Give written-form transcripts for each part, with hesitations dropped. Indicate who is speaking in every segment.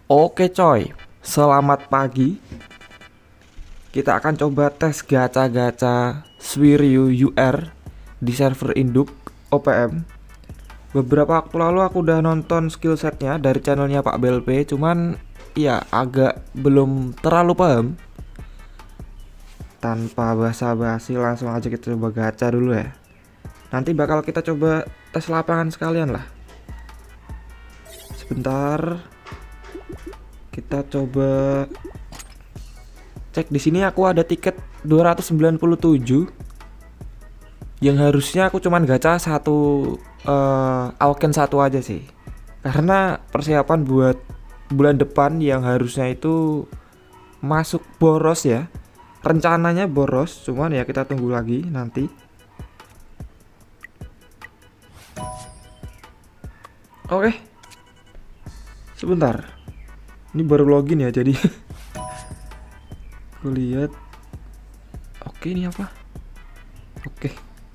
Speaker 1: Oke coy, selamat pagi. Kita akan coba tes gacha-gacha Swiryu UR di server induk OPM. Beberapa waktu lalu aku udah nonton skill setnya dari channelnya Pak BLP, cuman ya agak belum terlalu paham. Tanpa basa-basi langsung aja kita coba gacha dulu ya. Nanti bakal kita coba tes lapangan sekalian lah. Sebentar. Kita coba cek di sini. Aku ada tiket 297 yang harusnya aku cuman gacha satu Auken satu aja sih, karena persiapan buat bulan depan yang harusnya itu masuk boros ya, rencananya boros, cuman ya kita tunggu lagi nanti. Oke, sebentar, ini baru login ya, jadi aku lihat. Oke, ini apa? Oke,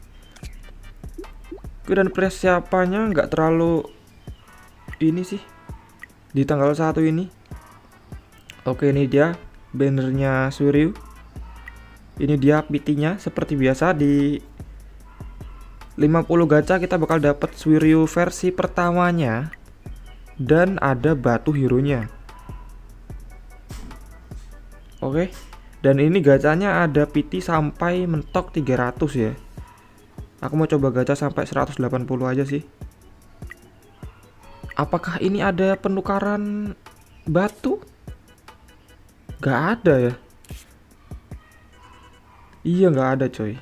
Speaker 1: dan persiapannya nggak terlalu ini sih di tanggal 1 ini. Oke, ini dia bannernya Swiryu. Ini dia PT-nya seperti biasa. Di 50 gacha kita bakal dapat Swiryu versi pertamanya dan ada batu hero-nya. Oke, dan ini gacanya ada PT sampai mentok 300 ya. Aku mau coba gacha sampai 180 aja sih. Apakah ini ada penukaran batu? Gak ada ya. Iya, gak ada coy.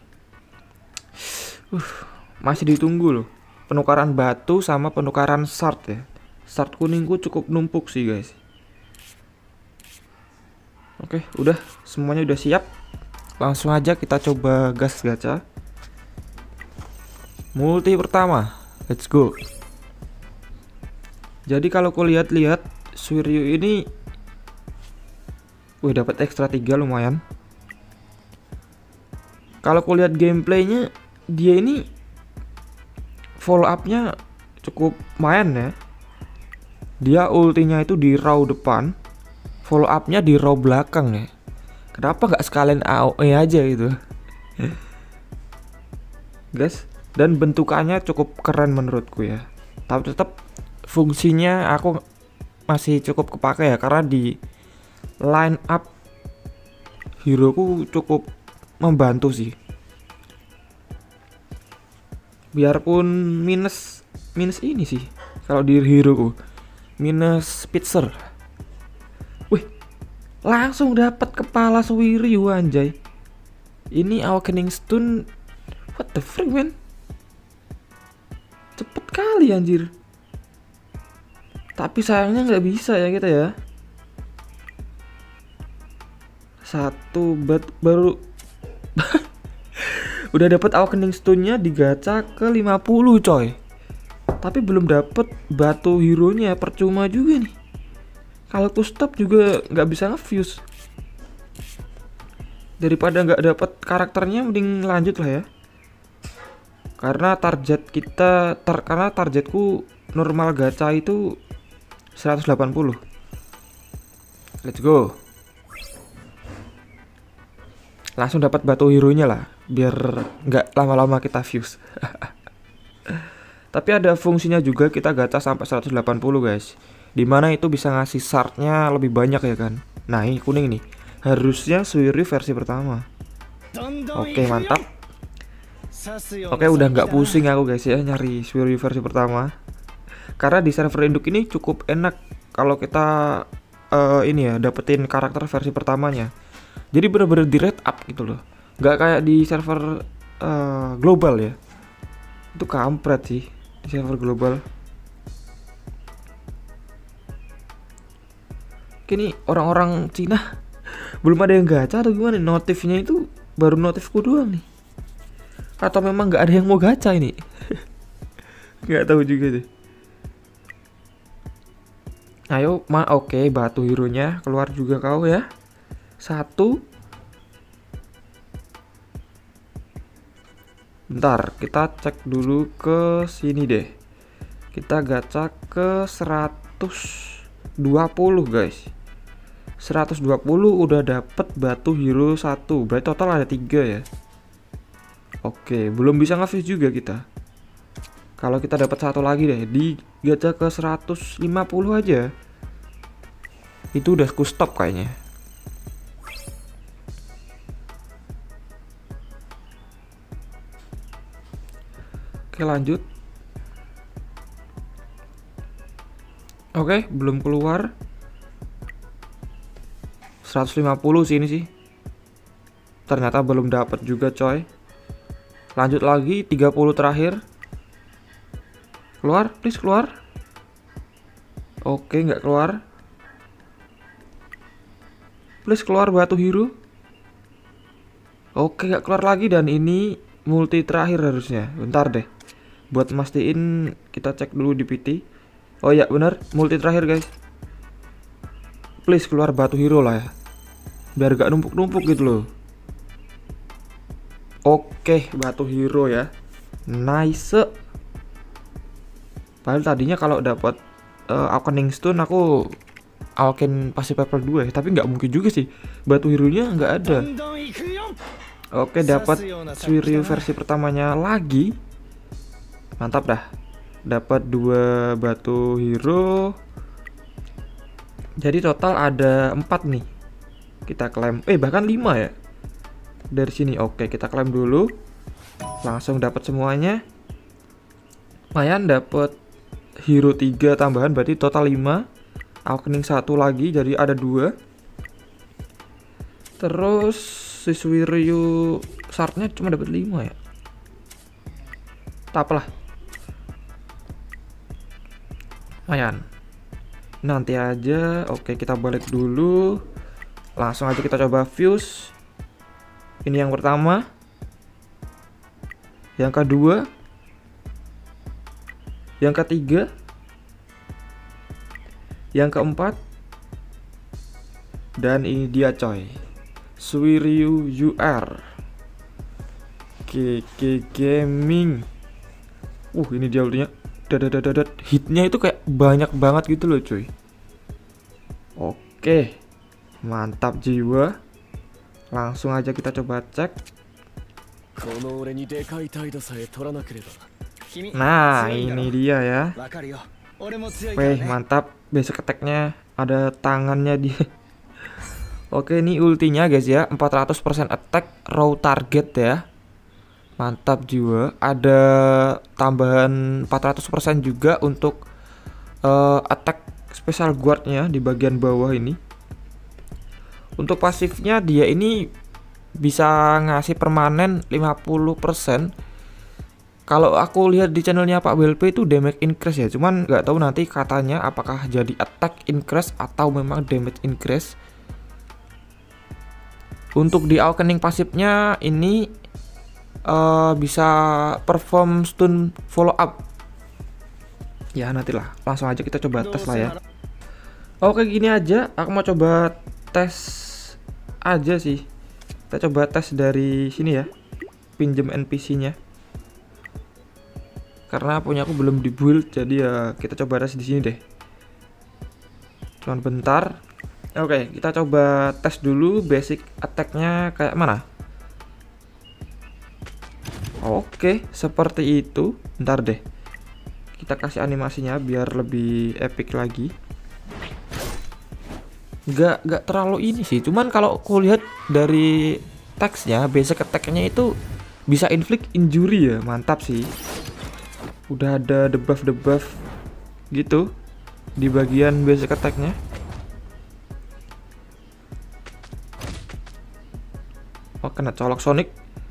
Speaker 1: Masih ditunggu loh penukaran batu sama penukaran shard ya. Shard kuningku cukup numpuk sih guys. Oke, udah semuanya udah siap. Langsung aja kita coba gas gacha. Multi pertama, let's go. Jadi kalau ku lihat-lihat Swiryu ini, dapat ekstra 3 lumayan. Kalau ku lihat gameplaynya, dia ini follow up-nya cukup main ya. Dia ultinya itu di row depan, follow up-nya di row belakang ya. Kenapa nggak sekalian AOE aja gitu, guys? Dan bentukannya cukup keren menurutku ya. Tapi tetap fungsinya aku masih cukup kepake ya, karena di line up hero-ku cukup membantu sih. Biarpun minus ini sih kalau di hero-ku, minus Spitzer. Wih, langsung dapat kepala Swiryu anjay. Ini Awakening Stone. What the freak man? Cepet kali anjir. Tapi sayangnya nggak bisa ya kita ya. Satu baru udah dapat Awakening Stone-nya di gacha ke 50 coy. Tapi belum dapat batu hero-nya, percuma juga nih. Kalau ku stop juga nggak bisa nge-fuse. Daripada nggak dapat karakternya mending lanjut lah ya. Karena target kita karena targetku normal gacha itu 180. Let's go. Langsung dapat batu hero-nya lah, biar nggak lama-lama kita fuse. Tapi ada fungsinya juga kita gacha sampai 180 guys, dimana itu bisa ngasih shard-nya lebih banyak ya kan. Nah, ini kuning nih, harusnya Swiryu versi pertama. Oke, mantap. Oke, udah nggak pusing aku guys ya nyari Swiryu versi pertama, karena di server induk ini cukup enak kalau kita ini ya dapetin karakter versi pertamanya. Jadi bener-bener di rate up gitu loh, nggak kayak di server global ya. Itu kampret sih di server global. Kini orang-orang Cina belum ada yang gacha atau gimana? Notifnya itu baru notifku doang nih, atau memang nggak ada yang mau gacha ini? Nggak tahu juga deh. Ayo, oke, batu hero-nya keluar juga kau ya. Satu. Bentar, kita cek dulu ke sini deh. Kita gacha ke 100 20 guys. 120 udah dapet batu hero 1. Berarti total ada 3 ya. Oke, belum bisa nge-fuse juga kita. Kalau kita dapat satu lagi deh di gacha ke 150 aja. Itu udah ku stop kayaknya. Oke, lanjut. Oke, belum keluar. 150 sih ini sih. Ternyata belum dapat juga coy. Lanjut lagi 30 terakhir. Keluar, please keluar. Oke, nggak keluar. Please keluar batu hero. Oke, nggak keluar lagi dan ini multi terakhir harusnya. Bentar deh. Buat mastiin kita cek dulu di PT. Oh ya bener, multi terakhir guys. Please keluar batu hero lah ya. Biar gak numpuk-numpuk gitu loh. Oke, batu hero ya. Nice. Padahal tadinya kalau dapat Awakening Stone aku Awaken pasti level 2 ya. Tapi nggak mungkin juga sih. Batu hero-nya nggak ada. Oke, dapat Suiryu versi pertamanya lagi. Mantap dah. Dapat 2 batu hero. Jadi total ada 4 nih. Kita klaim, bahkan 5 ya. Dari sini. Oke, kita klaim dulu. Langsung dapat semuanya. Lumayan dapat hero 3 tambahan, berarti total 5. Awakening 1 lagi, jadi ada 2. Terus si Suiryu shardnya cuma dapat 5 ya. Tak apalah. Lumayan. Nanti aja. Oke, kita balik dulu. Langsung aja kita coba fuse. Ini yang pertama. Yang kedua. Yang ketiga. Yang keempat. Dan ini dia coy. Suiryu UR. KK Gaming. Ini dia ultinya. Hitnya itu kayak banyak banget gitu loh cuy. Oke. Mantap jiwa. Langsung aja kita coba cek. Nah, ini dia ya. Mantap. Basic attack-nya ada tangannya dia. Oke, ini ultinya guys ya. 400% attack raw target ya. Mantap jiwa. Ada tambahan 400% juga untuk attack special guardnya di bagian bawah ini. Untuk pasifnya dia ini bisa ngasih permanen 50%. Kalau aku lihat di channelnya Pak BLP itu damage increase ya. Cuman nggak tahu nanti katanya apakah jadi attack increase atau memang damage increase. Untuk di awakening pasifnya ini bisa perform stun follow up. Ya nantilah. Langsung aja kita coba tes lah ya. Oke, gini aja. Aku mau coba tes aja sih. Kita coba tes dari sini ya. Pinjem NPC-nya. Karena punya aku belum di-build, jadi ya kita coba tes di sini deh. Cuman bentar. Oke, kita coba tes dulu basic attack-nya kayak mana. Oke, seperti itu. Bentar deh. Kita kasih animasinya biar lebih epic lagi. Gak terlalu ini sih. Cuman kalau aku lihat dari teksnya, basic attack-nya itu bisa inflict injury ya. Mantap sih. Udah ada debuff gitu di bagian basic attack-nya. Oh, kena colok Sonic.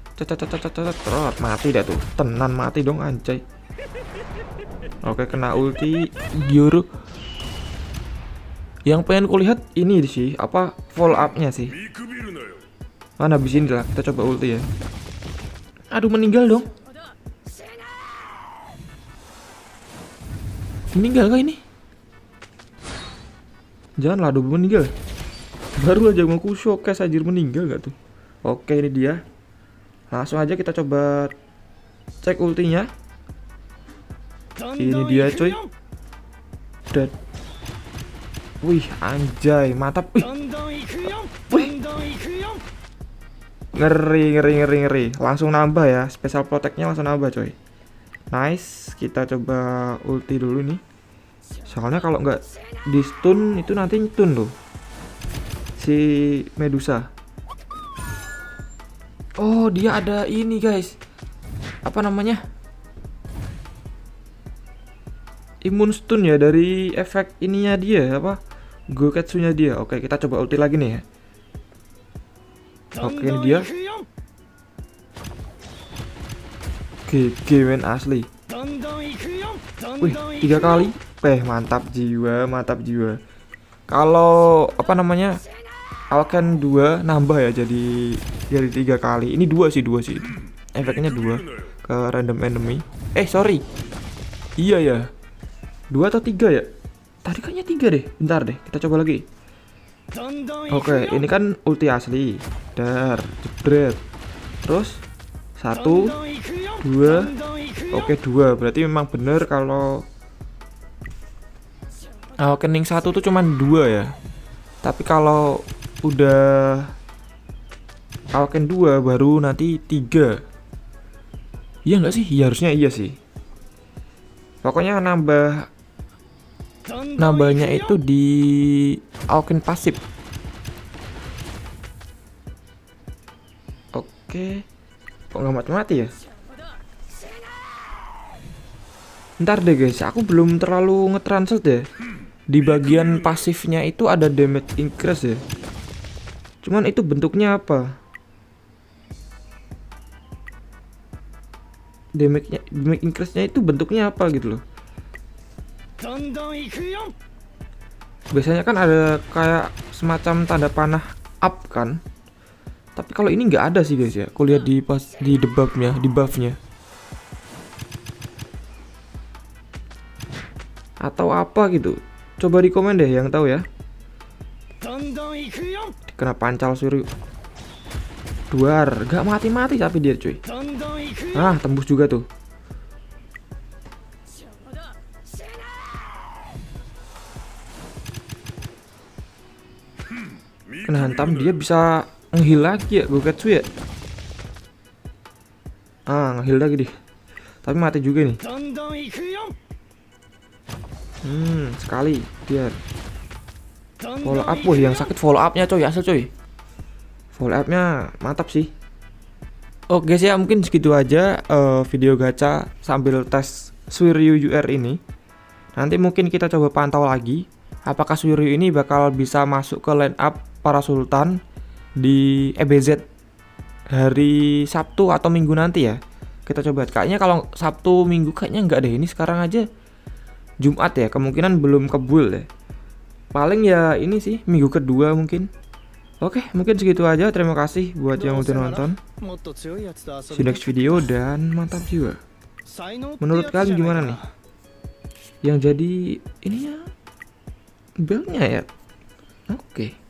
Speaker 1: Mati dah tuh. Tenan mati dong anjay. Oke, kena ulti Gyoro. Yang pengen kulihat ini sih, apa follow up-nya sih. Mana habis ini lah, kita coba ulti ya. Aduh, meninggal dong. Meninggal kah ini? Janganlah, aduh meninggal. Baru aja mau ku showcase anjir meninggal gak tuh. Oke, ini dia. Langsung aja kita coba cek ultinya. Ini dia coy. Wih, anjay, mantap. Wih. Wih. Ngeri. Langsung nambah ya. Special protect-nya langsung nambah, coy. Nice. Kita coba ulti dulu nih. Soalnya kalau nggak di stun itu nanti nyetun tuh si Medusa. Oh, dia ada ini, guys. Apa namanya? Imun stun ya dari efek ininya dia, apa? Goketsunya dia. Oke, kita coba ulti lagi nih ya. Oke, ini dia. GG men asli. Wih, 3 kali. Mantap jiwa. Kalau apa namanya? Awaken 2 nambah ya jadi 3 kali. Ini 2 sih. Efeknya 2 ke random enemy. Sorry. Iya ya. 2 atau 3 ya? Tadi kayaknya 3 deh. Bentar deh, kita coba lagi. Oke, ini kan ulti asli. Jebret. Terus 1 2. Oke, 2. Berarti memang bener kalau awakening 1 tuh cuman 2 ya. Tapi kalau udah awaken 2 baru nanti 3. Iya nggak sih? Ya, harusnya iya sih. Pokoknya nambahnya itu di awaken pasif. Oke. Kok nggak mati ya? Ntar deh guys, aku belum terlalu nge-translate ya. Di bagian pasifnya itu ada damage increase ya. Cuman itu bentuknya apa? Damage increase-nya itu bentuknya apa gitu loh. Biasanya kan ada kayak semacam tanda panah up kan. Tapi kalau ini nggak ada sih guys ya. Aku lihat di buffnya. Atau apa gitu. Coba di komen deh yang tahu ya. Kena pancal Suryu. Duar, gak mati-mati tapi dia cuy. Tembus juga tuh. Kena hantam dia bisa nge-heal lagi ya Goketsu ya. Nge-heal lagi deh. Tapi mati juga nih. Sekali biar follow up. Yang sakit follow upnya coy, asal coy. Follow upnya mantap sih. Oke guys ya, mungkin segitu aja video gacha sambil tes Suiryu UR ini. Nanti mungkin kita coba pantau lagi apakah Suiryu ini bakal bisa masuk ke line up para sultan di EBZ hari Sabtu atau Minggu nanti ya. Kita coba. Kayaknya kalau Sabtu Minggu kayaknya enggak deh. Ini sekarang aja Jumat ya, kemungkinan belum kebul deh. Paling ya ini sih minggu kedua mungkin. Oke, mungkin segitu aja. Terima kasih buat yang udah nonton. See you next video dan mantap jiwa. Menurut kalian gimana nih? Yang jadi ininya belnya ya? Oke.